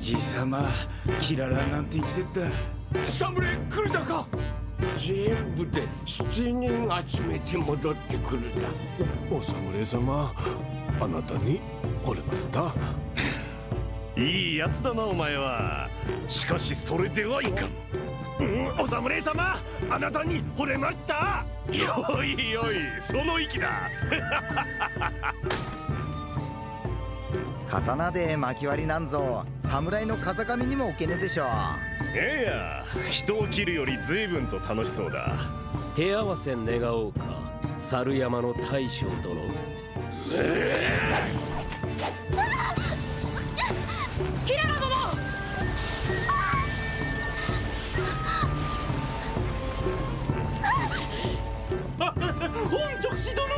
じいさま、キララなんて言ってた。 侍来るだか。 全部で7人集めて戻ってくるだ。 お侍様、あなたに惚れました。 いいやつだなお前は。しかしそれではいかん。お侍様、あなたに惚れました。よいよい、その意気だ。 刀で巻き割りなんぞ侍の風上にも置けねえでしょ。 いや、人を切るより随分と楽しそうだ。 手合わせ願おうか、猿山の大将殿。 キララ殿。 御直使殿。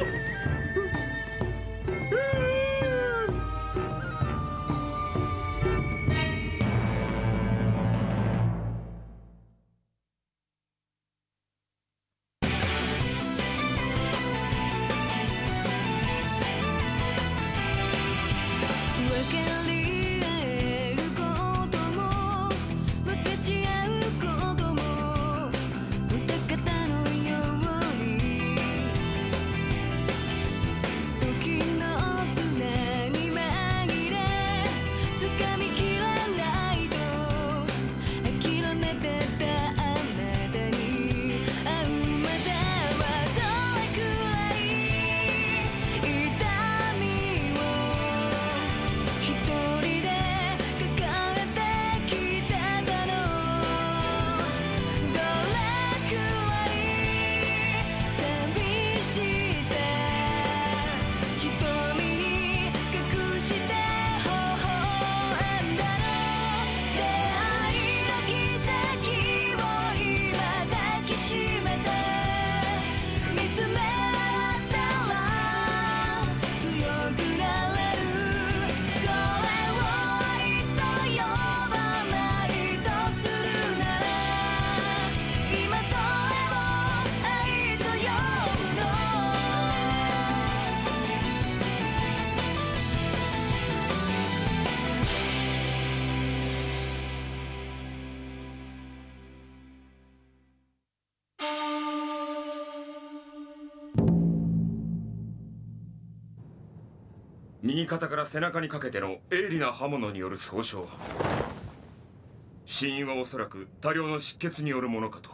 右肩から背中にかけての鋭利な刃物による創傷。死因はおそらく多量の失血によるものかと。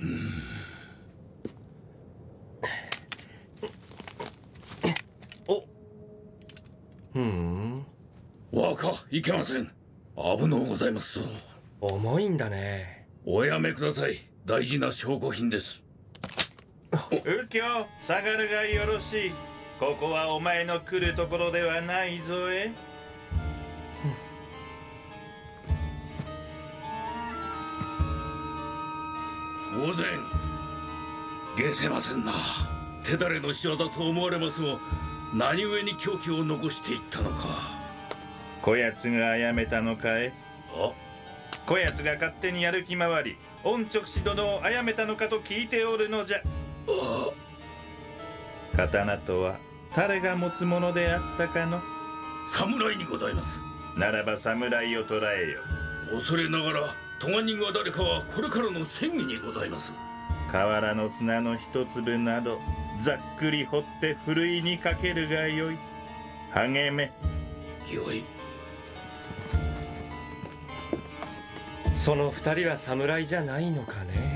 若、いけません。危のうございますぞ。 重いんだね。 おやめください。大事な証拠品です。 右京、下がるがよろしい。ここはお前の来るところではないぞえ。 御前、解せませんな。手だれの仕業と思われますが、何故に凶器を残していったのか。 こやつが殺めたのかえ。こやつが勝手にやる気回り、御直使殿を殺めたのかと聞いておるのじゃ。刀とは誰が持つものであったかの。 侍にございます。 ならば侍を捕らえよ。 恐れながら咎人が誰かはこれからの戦議にございます。 河原の砂の一粒などざっくり掘ってふるいにかけるがよい。励め。 よい。 その二人は侍じゃないのかね。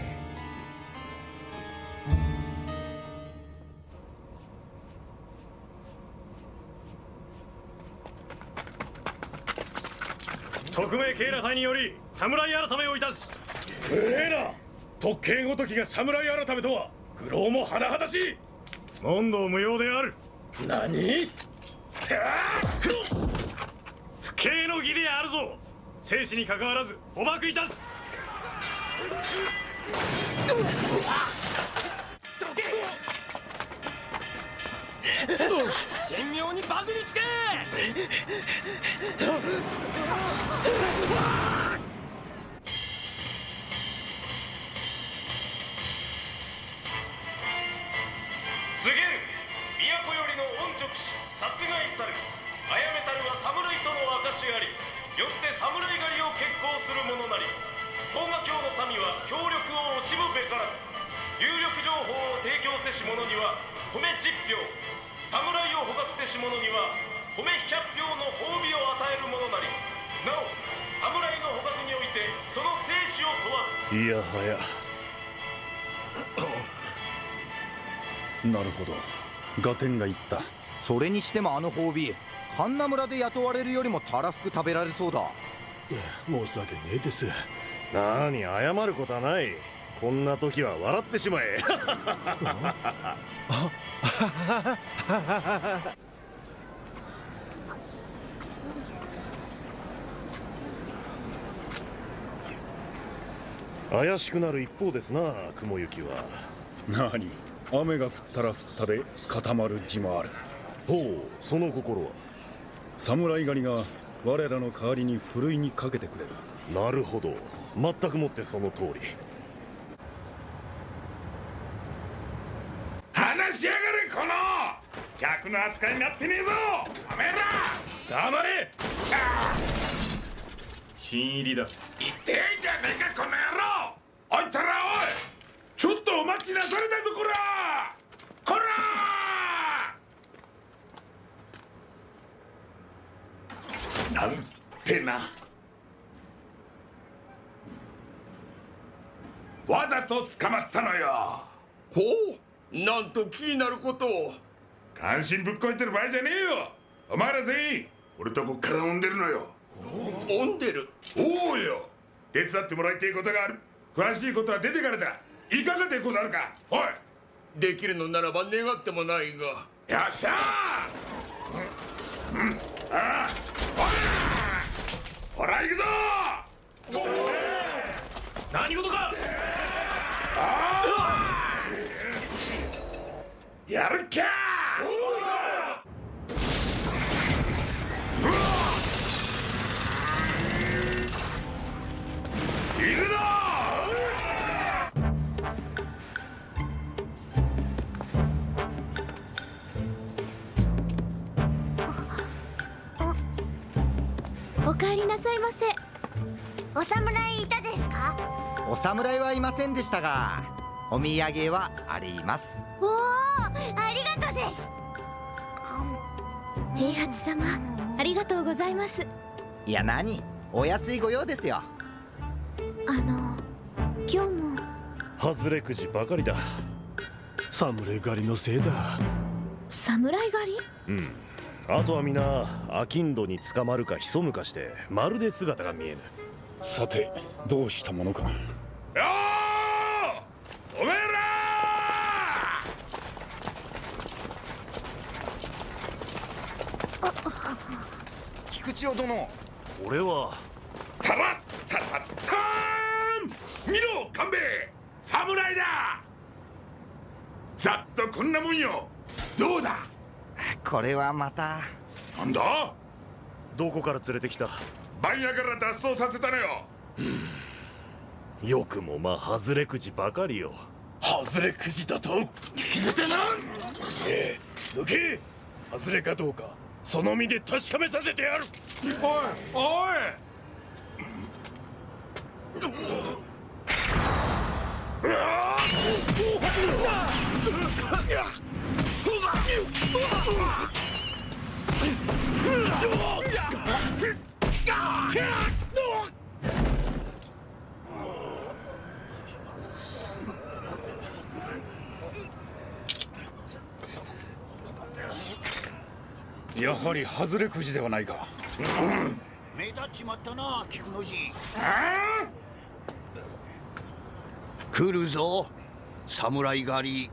特命警ら隊により侍改めをいたす。ええな、特権ごときが侍改めとは愚弄も甚だしい。問答無用である。 何？ 不敬の義であるぞ。生死に関わらず捕獲いたす。 神妙にバグにつけ。 告げる。都よりの御直使殺害さる。殺めたるは侍との証あり。 よって侍狩りを決行する者なり、黄河教の民は協力を惜しむべからず、有力情報を提供せし者には米10票、侍を捕獲せし者には米100票の褒美を与える者なり、なお侍の捕獲においてその生死を問わず。 いやはや。 なるほど、ガテンが言った。 それにしてもあの褒美、神奈村で雇われるよりもたらふく食べられそうだ。 申し訳ねえです。 なに謝ることはない。こんな時は笑ってしまえ。怪しくなる一方ですな、雲行きは。 何、雨が降ったら降ったで固まる字もある。 ほう、その心は。 侍狩りが我らの代わりにふるいにかけてくれる。 なるほど、全くもってその通り。 話しやがれ、この客の扱いになってねえぞ。おめえら黙れ。 新入りだ。 痛えじゃねえか、この野郎。おいったら、おい、ちょっとお待ちなされたぞ、こらこら。なんてな。わざと捕まったのよ。 ほう、なんと気になることを。 関心ぶっこいてる場合じゃねえよ。お前ら全員俺とこっから追んでるのよ。 追んでる？ おうよ。手伝ってもらいたいことがある。詳しいことは出てからだ。いかがでござるか。おい、 できるのならば願ってもないが。 よっしゃー。ああ、ほら行くぞ。 何事か。 やるっきゃー。いるぞ。 お帰りなさいませ。お侍いたですか？ お侍はいませんでしたが、お土産はあります。 おお、ありがとうです。平八様、ありがとうございます。 いや、何、お安いご用ですよ。 今日も外れくじばかりだ。 侍狩りのせいだ。 侍狩り？ うん。あとは皆商人に捕まるか潜むかしてまるで姿が見えぬ。 さて、どうしたものか。 よー、おめえら菊千代殿、 これはたらったたったーん。見ろ官兵衛、侍だ。ざっとこんなもんよ。どうだ。 これはまた。 なんだ。 どこから連れてきた。 番屋から脱走させたのよ。 よくもまあ外れくじばかりよ。外れくじだと気づてな。 抜け。外れかどうかその身で確かめさせてやる。 おいおい。 やはり外れくじではないか。 目立っちまったな、菊の字。来るぞ、侍狩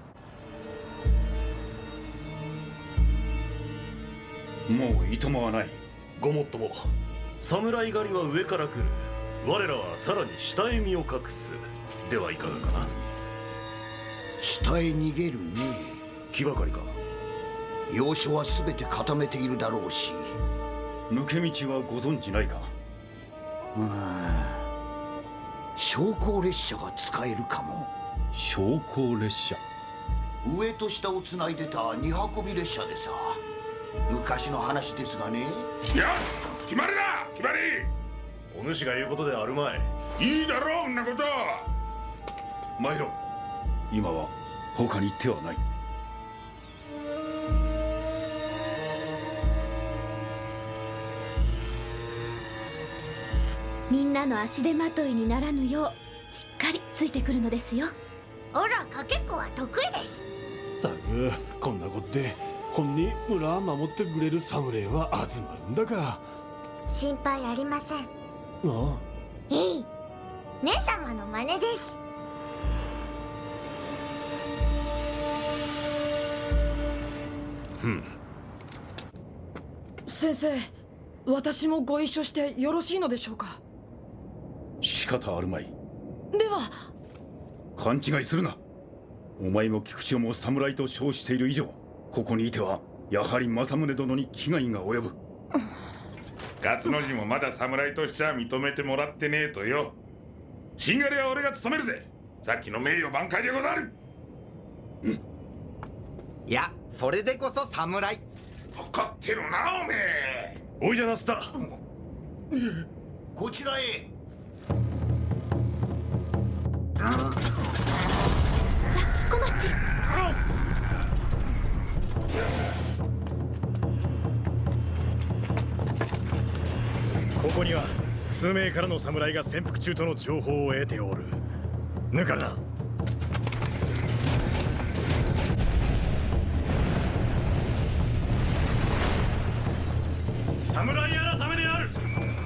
り。もういともはない。 ごもっとも、侍狩りは上から来る。我らはさらに下へ身を隠す。ではいかがかな。 下へ逃げるね。 気がかりか。 要所は全て固めているだろうし。 抜け道はご存じないか。 昇降列車が使えるかも。 昇降列車。 上と下をつないでた二運び列車でさ。昔の話ですがね。 やっ、気決まりだ、決まり。 お主が言うことであるまい。 いいだろう、んなこと。 参ろう。今は他に手はない。 みんなの足手まといにならぬようしっかりついてくるのですよ。 おらかけっこは得意です。 だがこんなこって本に村を守ってくれる侍は集まるんだか。 心配ありません。 ああ、 いい姉様の真似です。 先生、私もご一緒してよろしいのでしょうか。 仕方あるまい。 では。 勘違いするな。お前も菊千代も侍と称している以上、ここにいてはやはり政宗殿に危害が及ぶ。 勝野にもまだ侍としちゃ認めてもらってねえとよ。しんがりは俺が務めるぜ。さっきの名誉挽回でござる。 いや、それでこそ侍。 分かってるな、おめえ。 おいじゃなすった。 こちらへ。 さあ、小町。 はい。 ここには数名からの侍が潜伏中との情報を得ておる。ぬかるな。 侍改めである。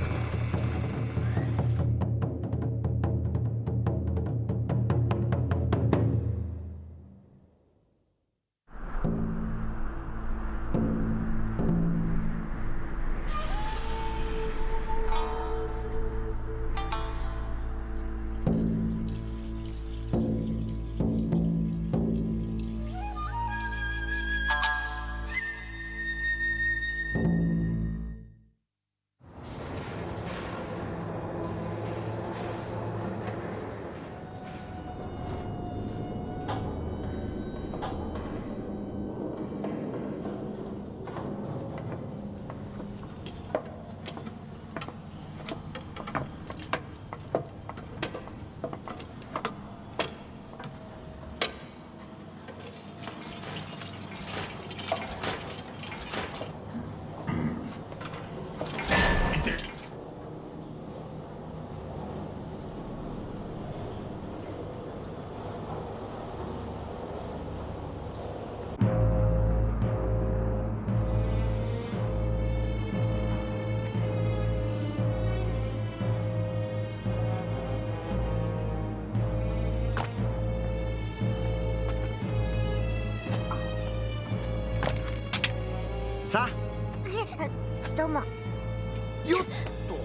さあ。 どうも。 よっと。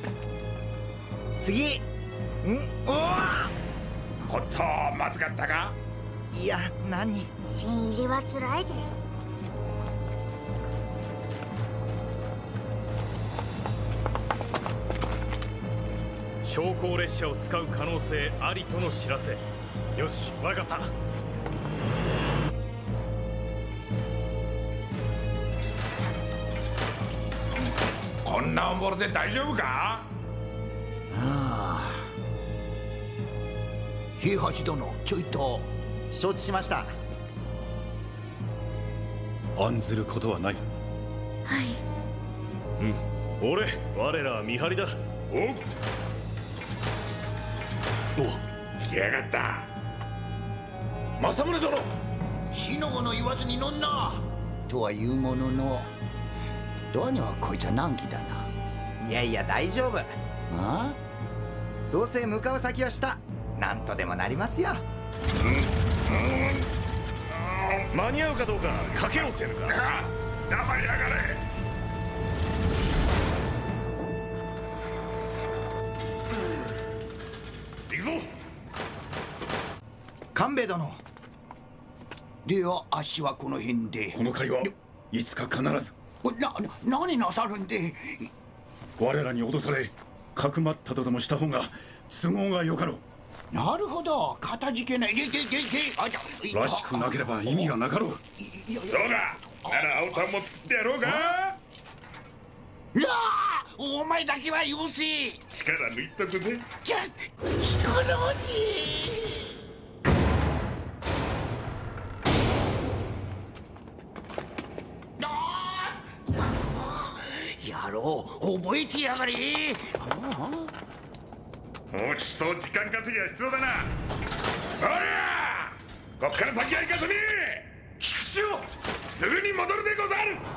次。おわ。 おっと、まずかったか。 いや、何。 新入りは辛いです。 装甲列車を使う可能性ありとの知らせ。よし、わかった。 こんなオンボロで大丈夫か。 平八殿、ちょいと。 承知しました。 案ずることはない。 はい。 我らは見張りだ。 来やがった。 政宗殿。 四の五の言わずに乗んな。とは言うものの、どうにはこいつは難儀だな。 いやいや、大丈夫。 あ？ どうせ向かう先は下。なんとでもなりますよ。 間に合うかどうか賭けをせぬか。 黙りやがれ。 行くぞ。 官兵衛殿。ではあっしはこの辺で。 この借りはいつか必ず。 何なさるんで。 我らに脅されかくまったとでもした方が都合がよかろう。 なるほど、かたじけない。 らしくなければ意味がなかろう。 どうだ、なら青タンも作ってやろうか。 いやお前だけはよせ。 力抜いとくぜ。 きゃ、彦のじ。野郎、覚えてやがれ。 もうちょっと時間稼ぎは必要だな。おら、こっから先は行かせねえ。菊池をすぐに戻るでござる。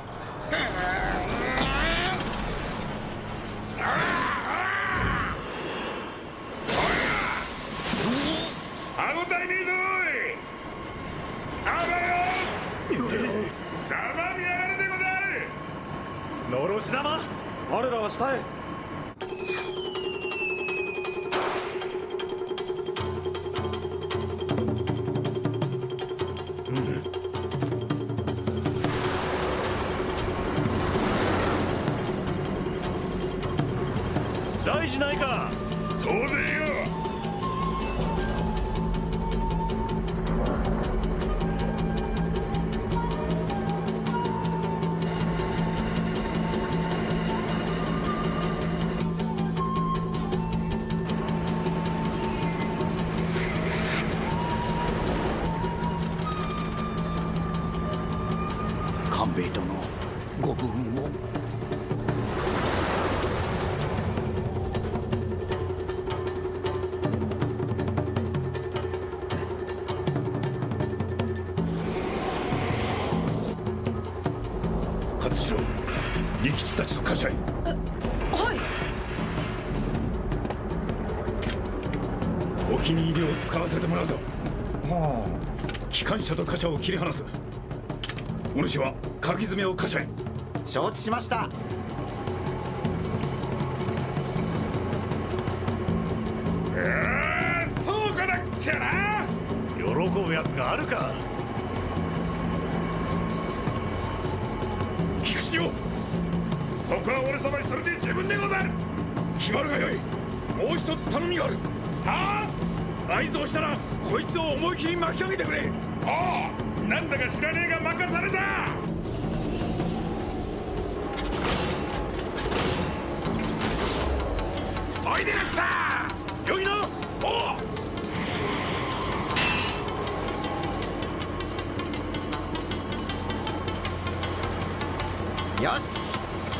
歯応えねえぞい。あばよ、ざまみやがるでござる。 のろし玉、我らは下へ。大事ないか。 当然よ。 官兵衛殿、ご武運を。 勝四郎、利吉たちと貨車へ。 はい。 お気に入りを使わせてもらうぞ。機関車と貨車を切り離す。お主は鍵詰めを貨車へ。 承知しました。 そうかなっちゃな。 喜ぶやつがあるか。 菊池を、 ここは俺様にそれで十分でござる。 決まるがよい。もう一つ頼みがある。 はあ、合図をしたらこいつを思い切り巻き上げてくれ。 ああ、なんだか知らねえが任された。おいでやった。 よいな。 おう。よし。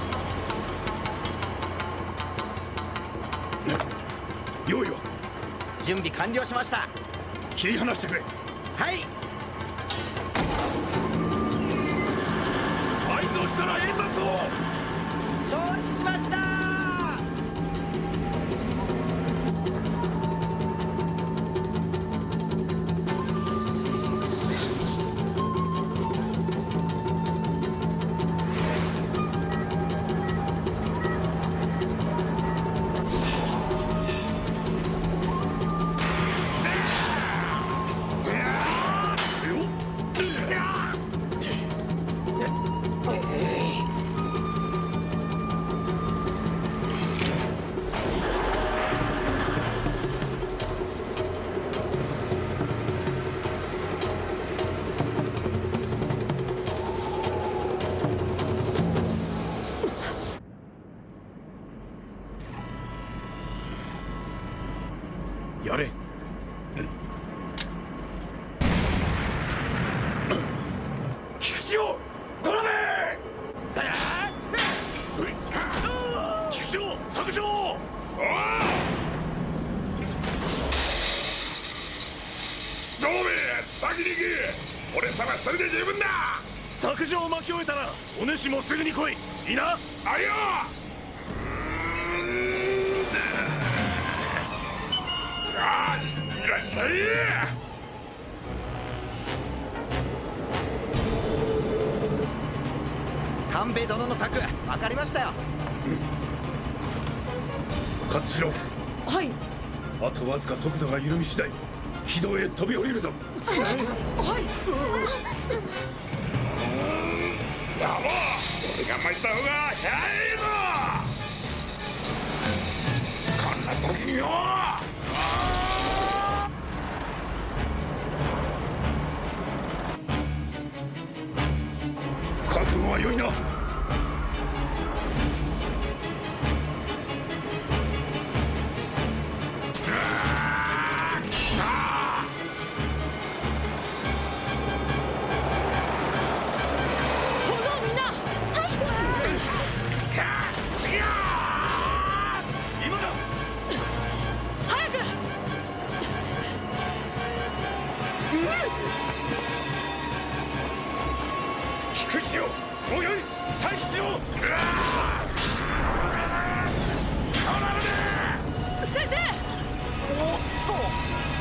用意は？ 準備完了しました。 切り離してくれ。 はい。 合図をしたら煙幕を。 承知しました。 やれ。 菊池をドラメ。 菊池を削除。 どうめ、先に行け。俺様一人で十分だ。 削除を巻き終えたらお主もすぐに来い。いいな。 あいよ。よし、いらっしゃい。 官兵衛殿の策、分かりましたよ。 勝四郎。 はい。 あとわずか速度が緩み次第軌道へ飛び降りるぞ。 はい。 やば、俺が参った方が早いぞ。こんな時によ。 覚悟は良いな。 菊池よ、およい待機しろ。 先生。 おっと。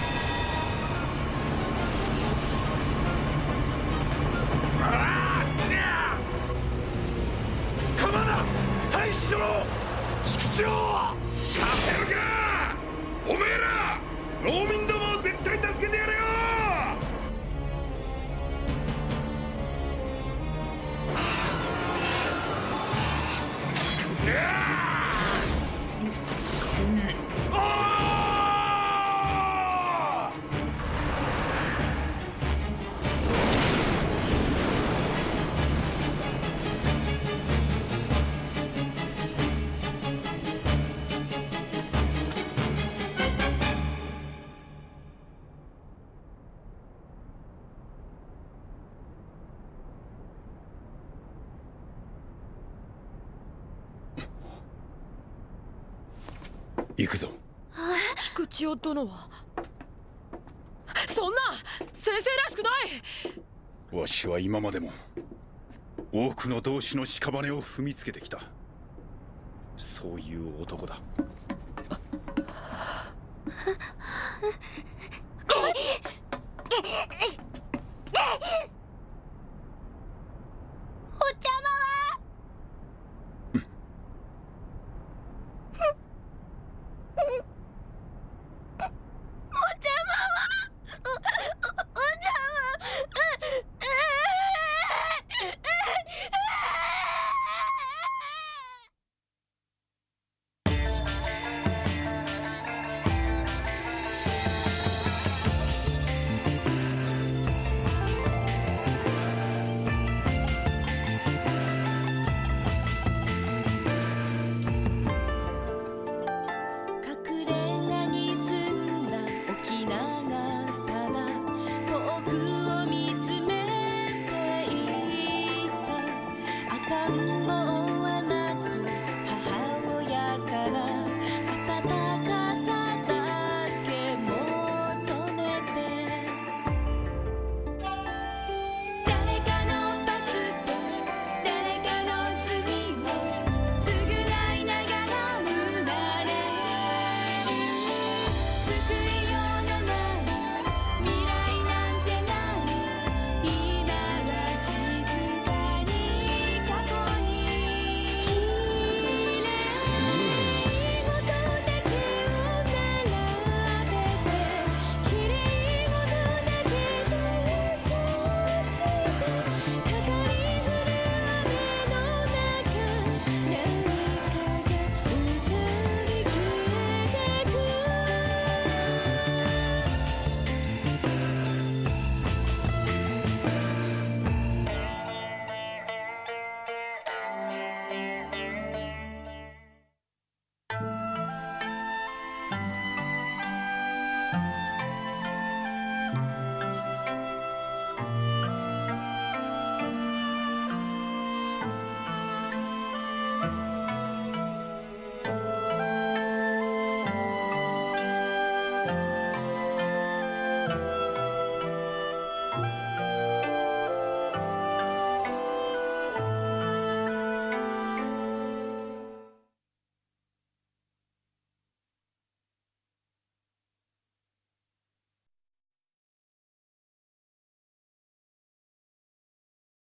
鎌田、退避しろ。菊池よ、 勝てるか。おめえら農民どもを絶対助けてやれよ。 行くぞ。 菊千代殿はそんな先生らしくない。 わしは今までも多くの同志の屍を踏みつけてきた。そういう男だ。